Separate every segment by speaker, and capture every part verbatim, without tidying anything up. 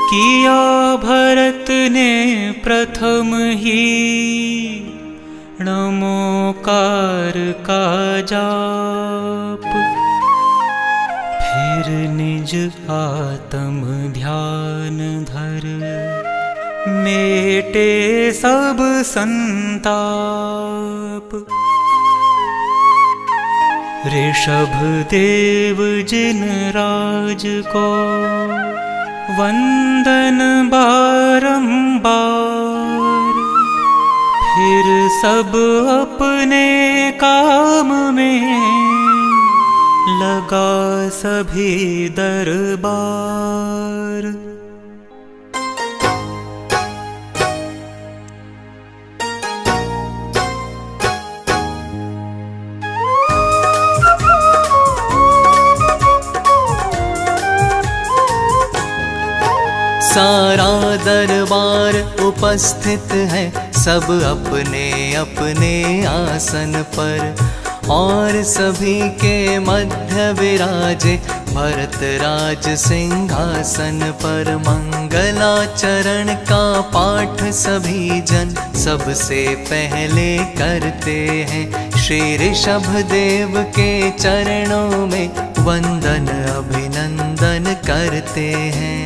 Speaker 1: किया भरत ने प्रथम ही नमोकार का जाप, फिर निज आत्म ध्यान धर मेटे सब संताप। ऋषभ देव जिन राज को वंदन बारंबार, फिर सब अपने काम में लगा सभी दरबार।
Speaker 2: सारा दरबार उपस्थित है, सब अपने अपने आसन पर, और सभी के मध्य विराजे भरत राज सिंहासन पर। मंगलाचरण का पाठ सभी जन सबसे पहले करते हैं, श्री ऋषभ देव के चरणों में वंदन अभिनंदन करते हैं।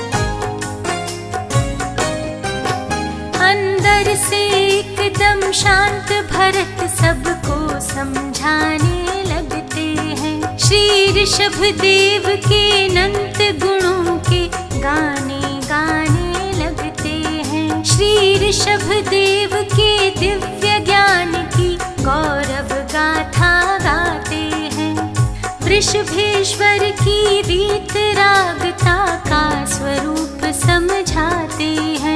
Speaker 3: अंदर से एकदम शांत भरत सबको समझाने लगते हैं, श्री ऋषभ देव के अनंत गुणों के गाने गाने लगते हैं। श्री ऋषभ देव के दिव्य ज्ञान की गौरव गाथा गाते हैं, वृषभेश्वर की वीतरागता का स्वरूप समझाते हैं।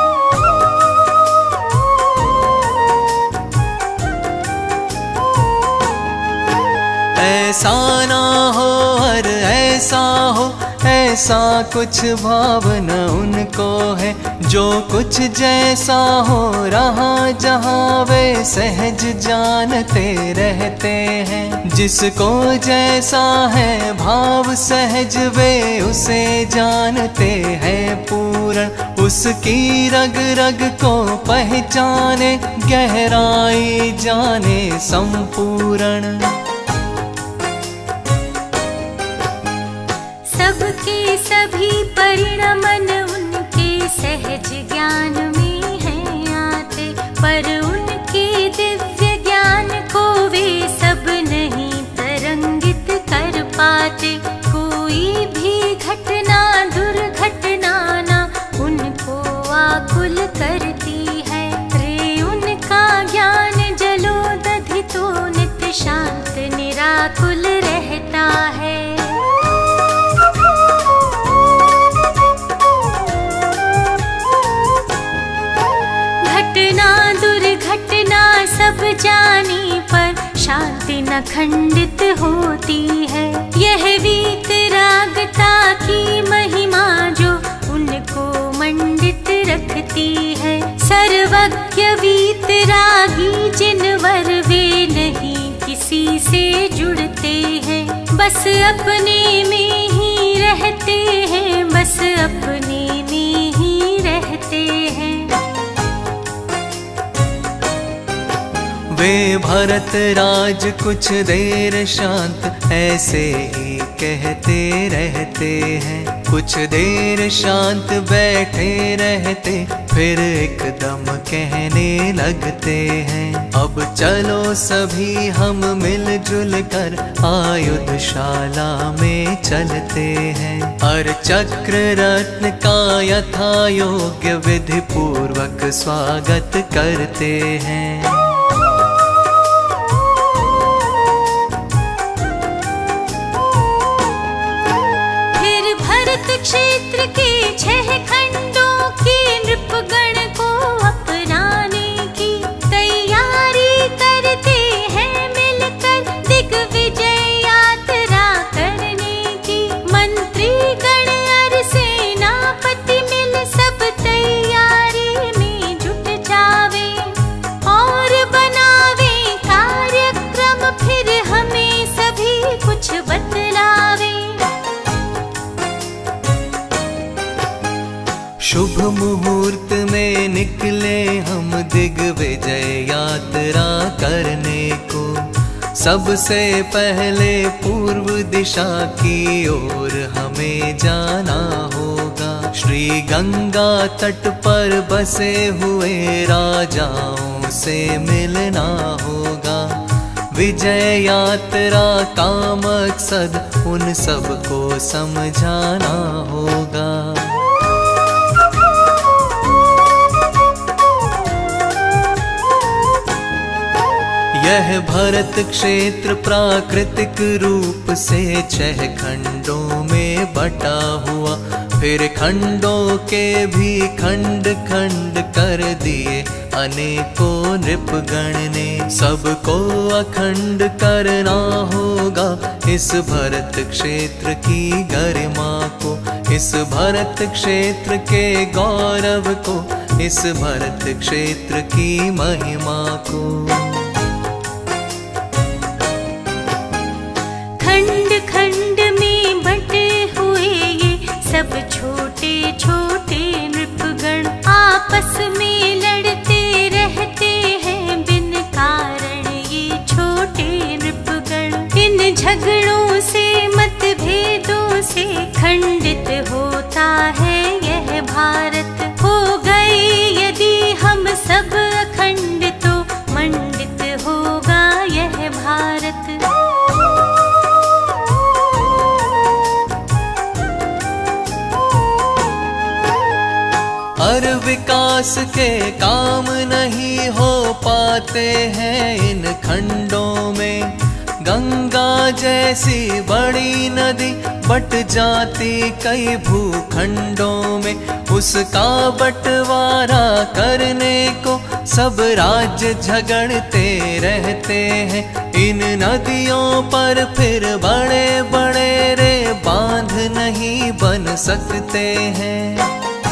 Speaker 2: ऐसा ना हो हर ऐसा हो, ऐसा कुछ भावना उनको है, जो कुछ जैसा हो रहा जहाँ वे सहज जानते रहते हैं। जिसको जैसा है भाव सहज वे उसे जानते हैं पूर्ण, उसकी रग रग को पहचाने गहराई जाने संपूर्ण।
Speaker 3: सबके सभी परिणमन उनके सहज ज्ञान में हैं आते, पर उनके दिव्य ज्ञान को वे सब नहीं तरंगित कर पाते। कोई भी घटना दुर्घटना ना उनको आकुल करती है, रे उनका ज्ञान जलोदधि तो नित शांत निराकुल रहता है। दुर्घटना सब जाने पर शांति न खंडित होती है, यह वीतरागता की महिमा जो उनको मंडित रखती है। सर्वज्ञ वीतरागी जिनवर वे नहीं किसी से जुड़ते हैं, बस अपने में ही रहते हैं, बस अपने में ही रहते हैं।
Speaker 2: वे भरत राज कुछ देर शांत ऐसे ही कहते रहते हैं, कुछ देर शांत बैठे रहते, फिर एकदम कहने लगते हैं, अब चलो सभी हम मिलजुल कर आयुधशाला में चलते हैं, और चक्र रत्न का यथा योग्य विधि पूर्वक स्वागत करते हैं।
Speaker 3: क्षेत्र के छह खंडों के नृपगण को अपनाने की तैयारी करते हैं, मिलकर दिग्विजय यात्रा करने की। मंत्री गण और सेनापति मिल सब तैयारी में जुट जावे और बनावे कार्यक्रम, फिर हमें सभी कुछ बतलावे।
Speaker 2: मुहूर्त में निकले हम दिग्विजय यात्रा करने को। सबसे पहले पूर्व दिशा की ओर हमें जाना होगा। श्री गंगा तट पर बसे हुए राजाओं से मिलना होगा। विजय यात्रा का मकसद उन सबको समझाना होगा। यह भरत क्षेत्र प्राकृतिक रूप से छह खंडों में बटा हुआ, फिर खंडों के भी खंड खंड कर दिए अनेकों नृपगण ने। सबको अखंड करना होगा इस भरत क्षेत्र की गरिमा को, इस भरत क्षेत्र के गौरव को, इस भरत क्षेत्र की महिमा को।
Speaker 3: खंड खंड में बटे हुए ये सब छोटे छोटे नृपगण आपस में लड़ते रहते हैं बिन कारण। ये छोटे नृपगण इन झगड़ों से मतभेदों से खंडित होता है यह भारत। हो गए यदि हम सब अखंड तो मंडित होगा यह भारत।
Speaker 2: हर विकास के काम नहीं हो पाते हैं इन खंडों में। गंगा जैसी बड़ी नदी बट जाती कई भूखंडों में, उसका बंटवारा करने को सब राज्य झगड़ते रहते हैं। इन नदियों पर फिर बड़े बड़े रे बांध नहीं बन सकते हैं।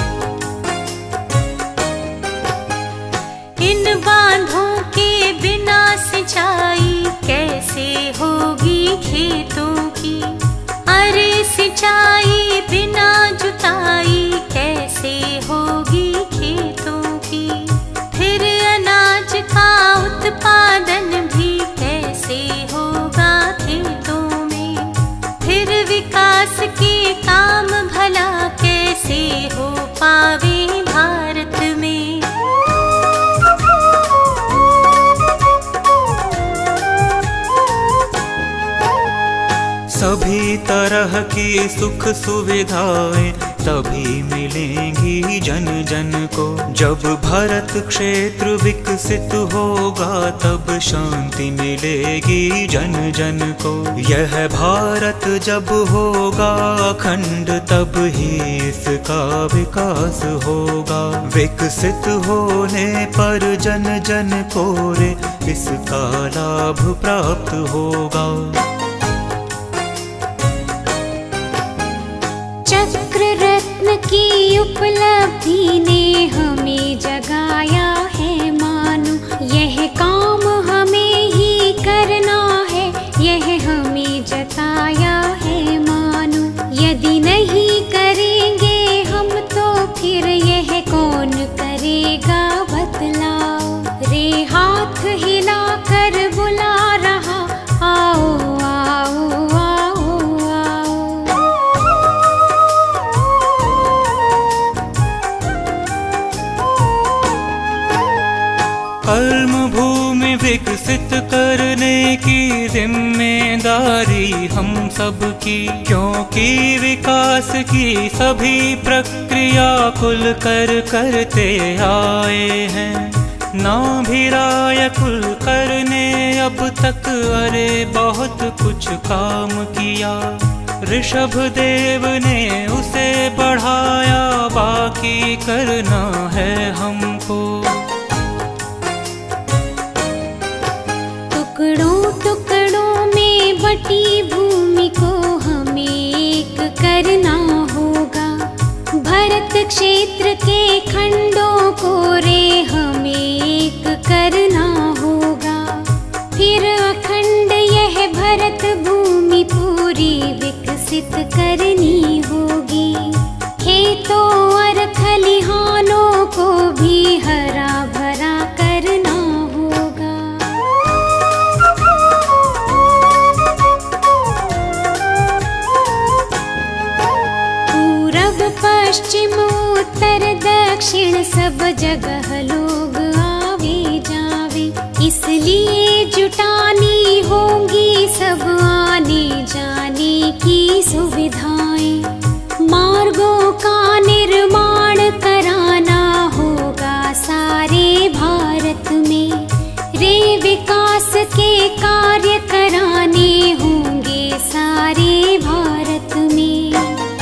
Speaker 3: इन बांधों के बिना सिंचाई कैसे होगी खेतों की। अरे सिंचाई बिना जुताई कैसे होगी खेतों की। फिर अनाज का उत्पादन भी कैसे होगा खेतों में। फिर विकास के काम भला कैसे हो पावे भारत में।
Speaker 1: सभी तरह की सुख सुविधाएं तभी मिलेंगी जन जन को। जब भरत क्षेत्र विकसित होगा तब शांति मिलेगी जन जन को। यह भारत जब होगा अखंड तब ही इसका विकास होगा। विकसित होने पर जन जन को रे इसका लाभ प्राप्त होगा।
Speaker 3: चक्र रत्न की उपलब्धि ने हमें जगाया है मानो। यह काम हमें ही करना है, यह हमें जताया है मानो। यदि नहीं करेंगे हम तो फिर यह कौन करेगा बतलाओ। रे हाथ हिला कर बुला रहा आओ आओ आओ आओ।
Speaker 1: कर्म भूमि विकसित करने की जिम्मेदारी हम सब की। क्योंकि विकास की सभी प्रक्रिया कुल कर करते आए हैं। ना भी राय कुल करने अब तक अरे बहुत कुछ काम किया। ऋषभ देव ने उसे बढ़ाया, बाकी करना है हमको।
Speaker 3: टुकड़ों टुकड़ों में बटी भूमि को हमें एक करना होगा। भरत क्षेत्र के खंडों को रे हमें एक करना होगा। फिर अखंड यह भरत भूमि पूरी विकसित करनी होगी। खेतों और खलिहान पश्चिम उत्तर दक्षिण सब जगह लोग आवे जावे, इसलिए जुटानी होंगी सब आने जाने की सुविधाएं। मार्गों का निर्माण कराना होगा सारे भारत में, रे विकास के कार्य कराने होंगे सारे भारत में।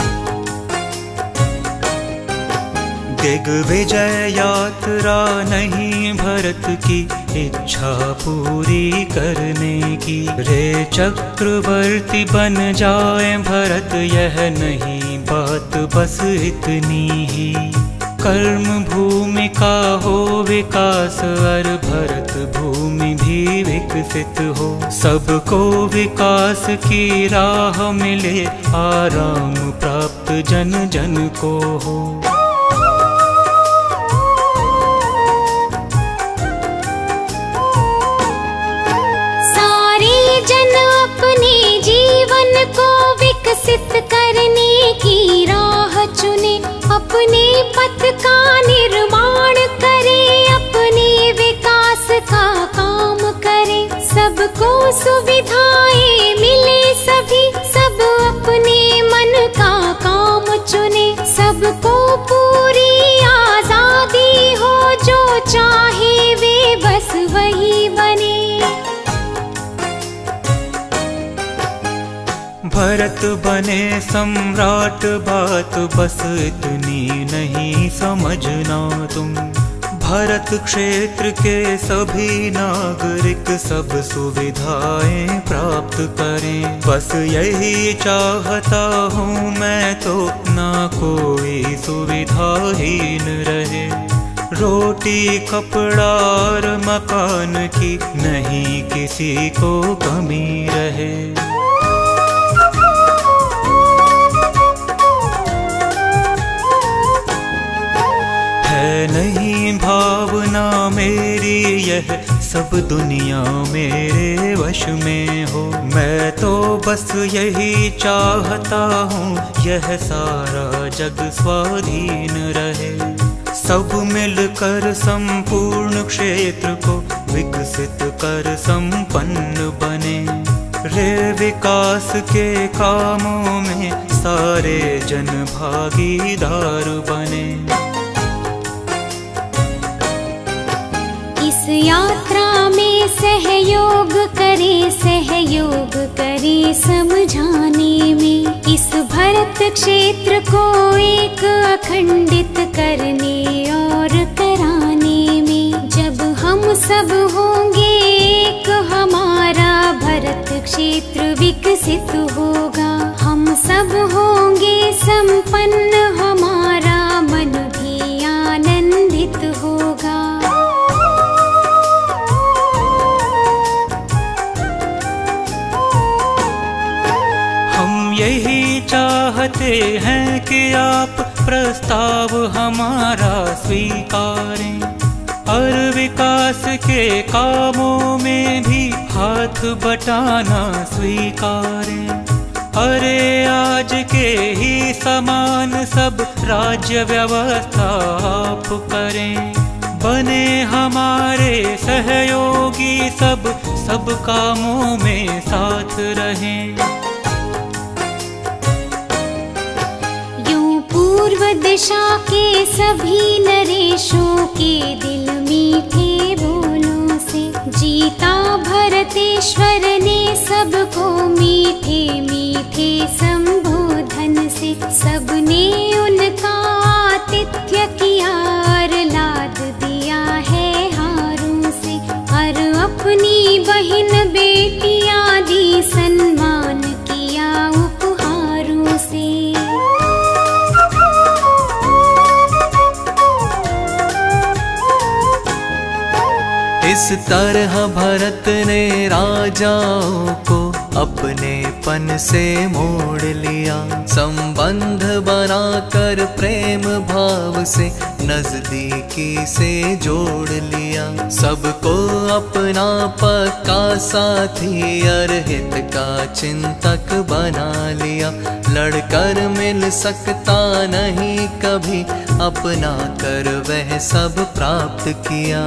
Speaker 1: दिग्विजय यात्रा नहीं भरत की इच्छा पूरी करने की, रे चक्रवर्ती बन जाए भरत यह नहीं बात बस इतनी ही। कर्म भूमि का हो विकास और भरत भूमि भी विकसित हो, सबको विकास की राह मिले, आराम प्राप्त जन जन को हो।
Speaker 3: अपने जीवन को विकसित करने की राह चुने, अपने पथ का निर्माण करे, अपने विकास का काम करे, सबको सुविधाएं मिले सभी, सब अपने मन का काम चुने, सबको पूरी आजादी हो, जो चाहे वे बस वही बने।
Speaker 1: भरत बने सम्राट बात बस इतनी नहीं समझना तुम, भरत क्षेत्र के सभी नागरिक सब सुविधाएं प्राप्त करें, बस यही चाहता हूँ मैं तो, ना कोई सुविधाहीन रहे। रोटी कपड़ा और मकान की नहीं किसी को कमी रहे। है नहीं भावना मेरी यह सब दुनिया मेरे वश में हो, मैं तो बस यही चाहता हूँ यह सारा जग स्वाधीन रहे, सब मिलकर संपूर्ण क्षेत्र को विकसित कर संपन्न बने, रे विकास के कामों में सारे जन भागीदार बने।
Speaker 3: इस यात्रा में सहयोग करे, सहयोग करे समझाने में, इस भरत क्षेत्र को एक अखंडित करने और कराने में। जब हम सब होंगे एक, हमारा भरत क्षेत्र विकसित होगा, हम सब होंगे संपन्न, हमारा मन भी आनंदित होगा।
Speaker 1: यही चाहते हैं कि आप प्रस्ताव हमारा स्वीकारें, और विकास के कामों में भी हाथ बटाना स्वीकारें। अरे आज के ही समान सब राज्य व्यवस्था आप करें, बने हमारे सहयोगी सब, सब कामों में साथ रहें।
Speaker 3: पूर्व दिशा के सभी नरेशों के दिल मीठे बोलों से, जीता भरतेश्वर ने सबको मीठे मीठे संबोधन से, सबने उनका आतिथ्य किया और लाद दिया है हारों से, और अपनी बहन बेटियां दी सम्मान किया उपहारों से।
Speaker 2: इस तरह भरत ने राजाओं को अपनेपन से मोड़ लिया। संबंध बनाकर प्रेम भाव से नजदीकी से जोड़ लिया। सबको अपना पक्का साथी अरहित का चिंतक बना लिया। लड़कर मिल सकता नहीं कभी, अपना कर वह सब प्राप्त किया।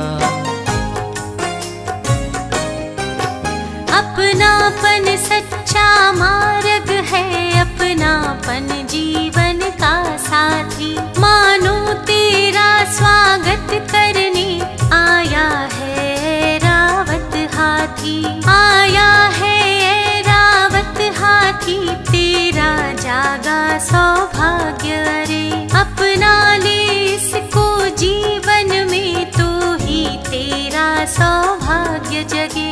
Speaker 3: अपनापन सच्चा मार्ग है, अपनापन जीवन का साथी। मानो तेरा स्वागत करने आया है रावत हाथी। आया है रावत हाथी, तेरा जागा सौभाग्य रे। अपना ले इसको जीवन में, तो ही तेरा सौभाग्य जगे।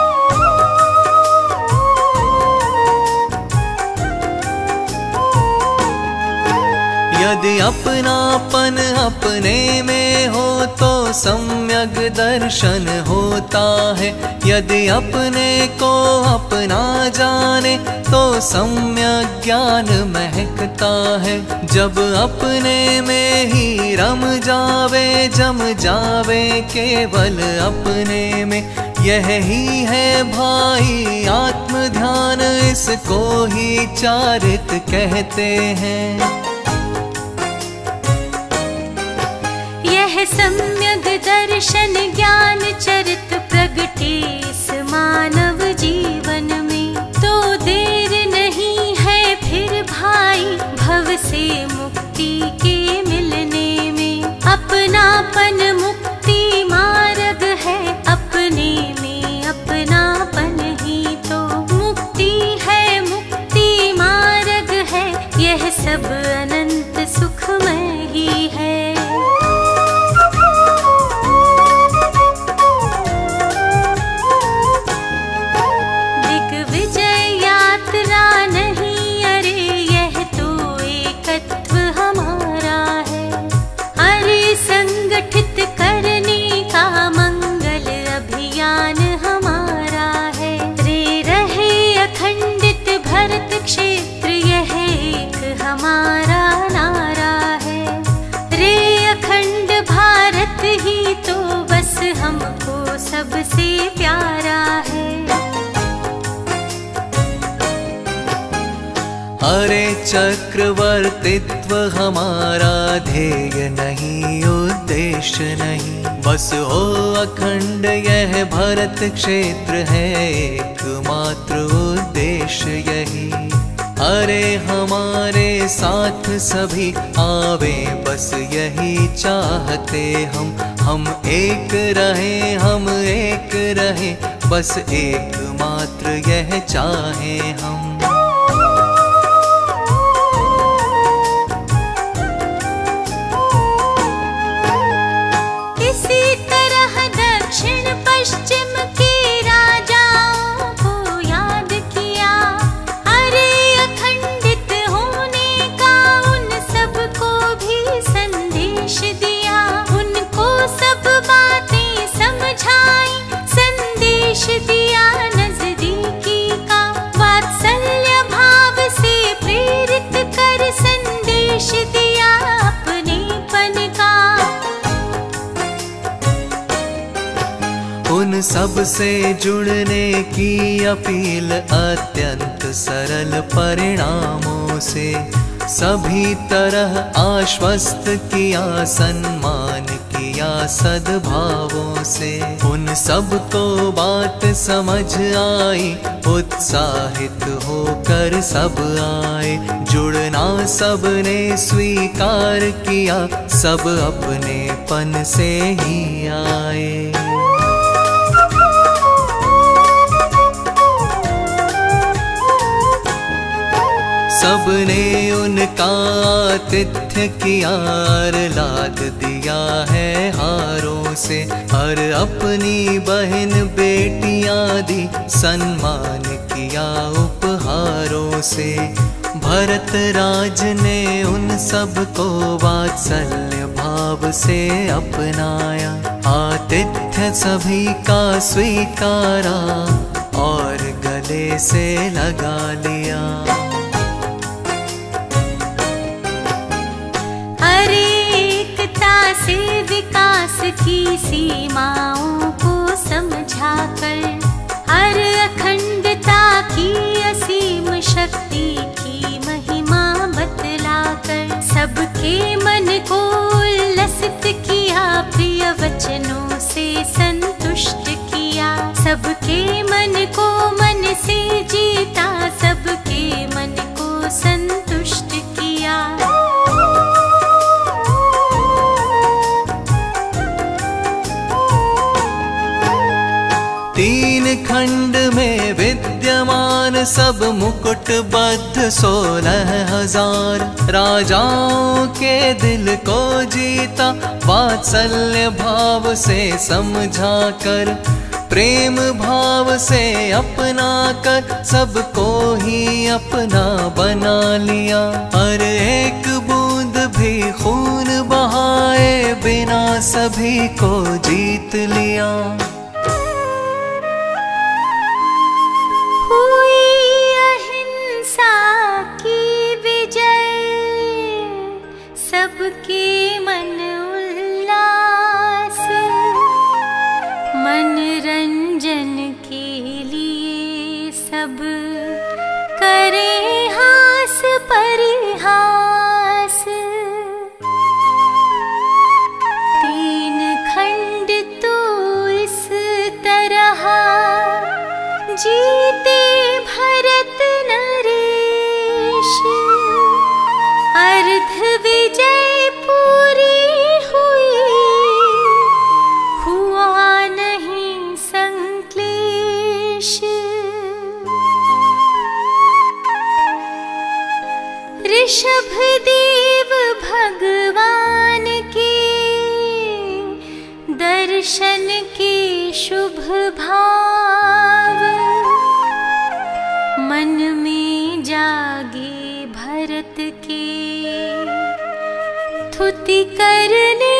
Speaker 2: यदि अपनापन अपने में हो तो सम्यक दर्शन होता है। यदि अपने को अपना जाने तो सम्यक ज्ञान महकता है। जब अपने में ही रम जावे, जम जावे केवल अपने में, यह ही है भाई आत्म ध्यान। इसको ही चारित कहते हैं।
Speaker 3: सम्यक दर्शन ज्ञान चरित प्रगटे इस मानव जीवन में, तो देर नहीं है फिर भाई भव से मुक्ति के मिलने में। अपनापन मुक्ति मार्ग है, अपने में अपनापन ही तो मुक्ति है। मुक्ति मार्ग है, यह सब अनंत सुखमय ही है। हमारा नारा है रे, अखंड भारत ही तो बस हमको सबसे प्यारा है।
Speaker 2: हरे चक्रवर्तित्व हमारा ध्येय नहीं, उद्देश्य नहीं। बस हो अखंड यह भरत क्षेत्र है, एकमात्र उद्देश्य यही। अरे हमारे साथ सभी आवे, बस यही चाहते हम। हम एक रहे, हम एक रहे, बस एकमात्र यह चाहे हम।
Speaker 3: इसी तरह दक्षिण पश्चिम के राजाओं को याद किया। अरे अखंडित होने का उन सबको भी संदेश दिया। उनको सब बातें समझाई, संदेश दिया नजदीकी का। वात्सल्य भाव से प्रेरित कर संदेश दिया अपनेपन का।
Speaker 2: उन सब से जुड़ने की अपील अत्यंत सरल परिणामों से। सभी तरह आश्वस्त किया, सम्मान किया सद्भावों से। उन सबको बात समझ आई, उत्साहित होकर सब आए। जुड़ना सबने स्वीकार किया, सब अपनेपन से ही आए। सबने उनका आतिथ्य किया, लाद दिया है हारों से। और अपनी बहन बेटियां दी, सम्मान किया उपहारों से। भरत राज ने उन सबको वात्सल्य भाव से अपनाया। आतिथ्य सभी का स्वीकारा और गले से लगा लिया।
Speaker 3: अरे एकता से विकास की सीमाओं को समझाकर, हर अखंडता की असीम शक्ति की महिमा बतलाकर, सबके मन को उल्लसित किया, प्रिय वचनों से संतुष्ट किया, सबके मन को मन से जीता, सबके मन को संतुष्ट किया।
Speaker 2: तीन खंड में विद्यमान सब मुकुटबद्ध सोलह हजार राजाओं के दिल को जीता, वात्सल्य भाव से समझा कर, प्रेम भाव से अपना कर, सबको ही अपना बना लिया। हर एक बूंद भी खून बहाए बिना सभी को जीत लिया।
Speaker 3: सबके मन उल्लास, मनरंजन के लिए सब करें हास परिहास। तीन खंड तो इस तरह जीते भरत नरेश, अर्ध विजय पूरी हुई, हुआ नहीं संक्लेश। ऋषभदेव भगवान के दर्शन के शुभ भाव, मन में जागे भरत के स्तुति करने